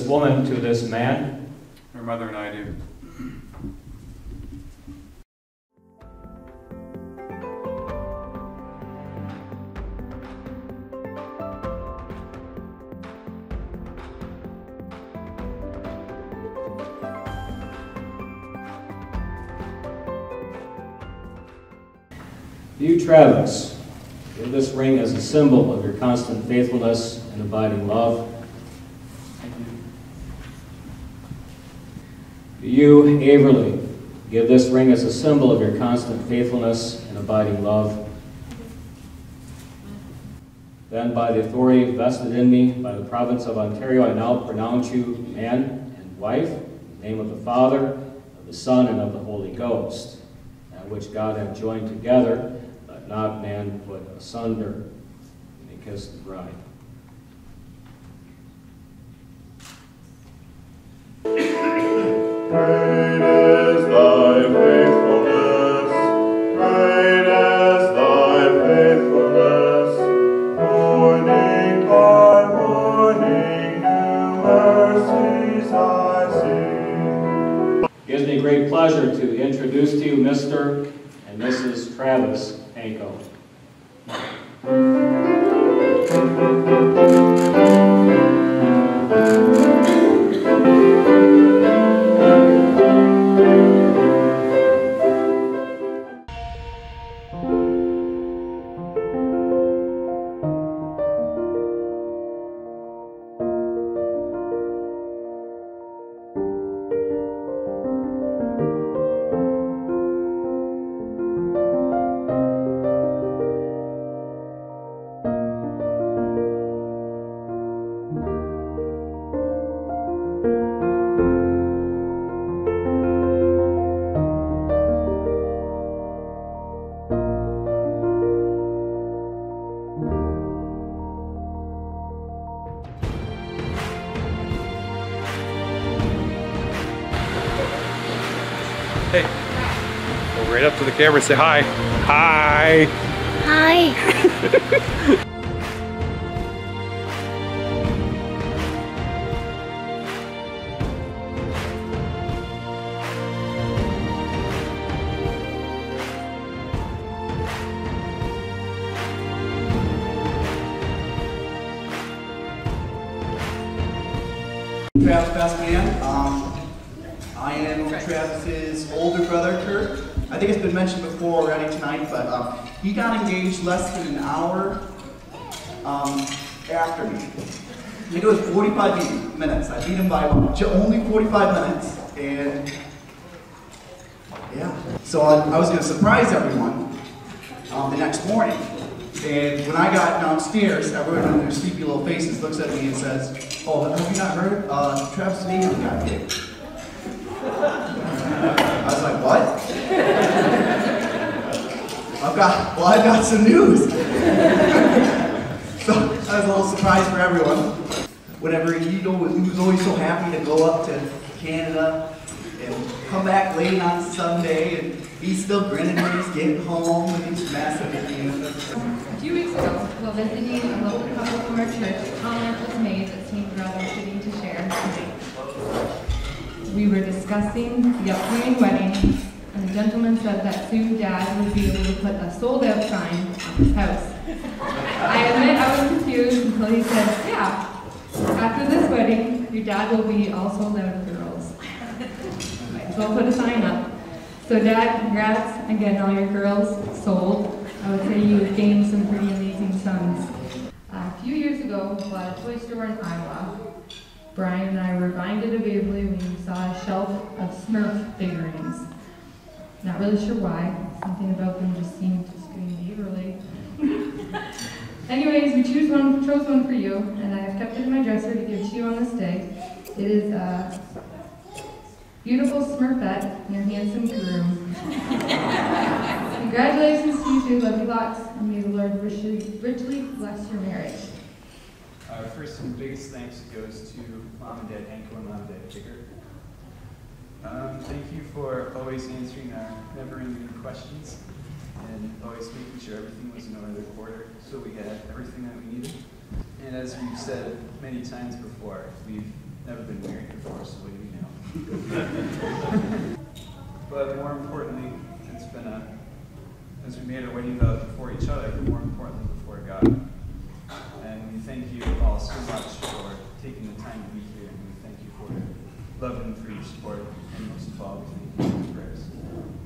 woman to this man? Her mother and I do. You, Travis, give this ring as a symbol of your constant faithfulness and abiding love. You, Averly, give this ring as a symbol of your constant faithfulness and abiding love. Then, by the authority vested in me by the province of Ontario, I now pronounce you man and wife, in the name of the Father, of the Son, and of the Holy Ghost, that which God hath joined together, let not man put asunder. And they kiss the bride. Great is thy faithfulness, great is thy faithfulness. Morning by morning, new mercies I see. It gives me great pleasure to introduce to you Mr. and Mrs. Travis Hanko. Hey, go right up to the camera and say hi. Hi. Hi. Travis' best man. I am Travis's older brother, Kurt. I think it's been mentioned before already tonight, but he got engaged less than an hour after me. I think it was 45 minutes. I beat him by only 45 minutes, and yeah. So I was going to surprise everyone the next morning. And when I got downstairs, everyone with their sleepy little faces looks at me and says, "Oh, have you not heard? Travis and Avery got engaged." I was like, "What?" I've got some news. So that was a little surprise for everyone. Whenever he was always so happy to go up to Canada and come back late on Sunday, and he's still grinning when he's getting home with these massive views. A few weeks ago, while visiting a local couple from our church, a comment was made that seemed rather fitting to share today. We were discussing the upcoming wedding, and the gentleman said that soon Dad would be able to put a sold-out sign on his house. I admit I was confused until he said, "Yeah, after this wedding, your dad will be all sold out of girls." Might as well put a sign up. So Dad, congrats on getting all your girls sold. I would say you've gained some pretty amazing sons. A few years ago, while at a toy store in Iowa, Brian and I were reminded of Averly when we saw a shelf of Smurf figurines. Not really sure why. Something about them just seemed to scream Averly. Anyways, we chose one for you, and I have kept it in my dresser to give to you on this day. It is a beautiful Smurfette and your handsome groom. Congratulations to you two, lovely lots, and may the Lord richly bless your marriage. First and biggest thanks goes to Mom and Dad Hanko and Mom and Dad Tigger. Thank you for always answering our never-ending questions and always making sure everything was in order so we had everything that we needed. And as we've said many times before, we've never been married before, so what do you know? But more importantly, it's been as we made our wedding vows before each other, but more importantly before God. And we thank you all so much for taking the time to be here, and we thank you for your love and for your support, and most of all, we thank you for your prayers.